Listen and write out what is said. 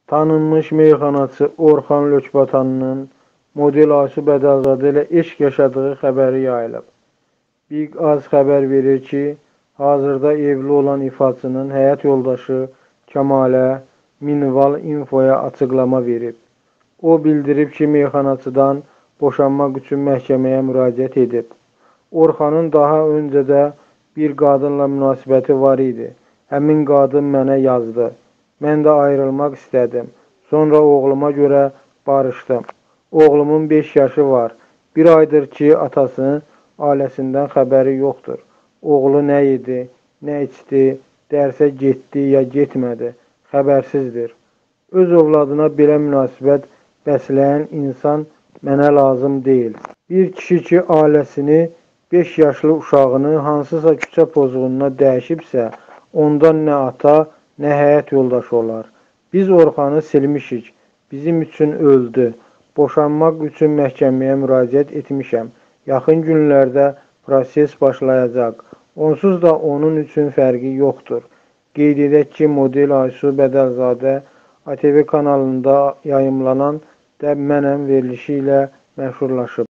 Tanınmış meyxanaçı Orxan Lökbatanın model Aysu Bədəlzadə ilə eşq yaşadığı xəbəri yayılıb. Big Az xəbər verir ki, hazırda evli olan ifaçının həyat yoldaşı Kəmalə Minval Infoya açıqlama verib. O bildirib ki, meyxanaçıdan boşanmaq üçün məhkəməyə müraciət edib. Orxanın daha öncə də bir qadınla münasibəti var idi. Həmin qadın mənə yazdı. Mən də ayrılmaq istədim. Sonra oğluma görə barışdım. Oğlumun 5 yaşı var. Bir aydır ki, atasının ailəsindən xəbəri yoxdur. Oğlu nə yedi, nə içdi, dərsə getdi ya getmədi, xəbərsizdir. Öz övladına belə münasibət bəsləyən insan mənə lazım deyil. Bir kişi ki, ailəsini 5 yaşlı uşağını hansısa küçə pozğununa dəyişibsə, ondan nə ata, nə həyat yoldaşı olar. Biz Orxanı silmişik, bizim üçün öldü. Boşanmaq üçün məhkəməyə müraciət etmişəm. Yaxın günlərdə proses başlayacaq. Onsuz da onun üçün fərqi yoxdur. Qeyd edək ki, model Aysu Bədəlzadə ATV kanalında yayımlanan Dəb Mənəm verilişi ilə məşhurlaşıb.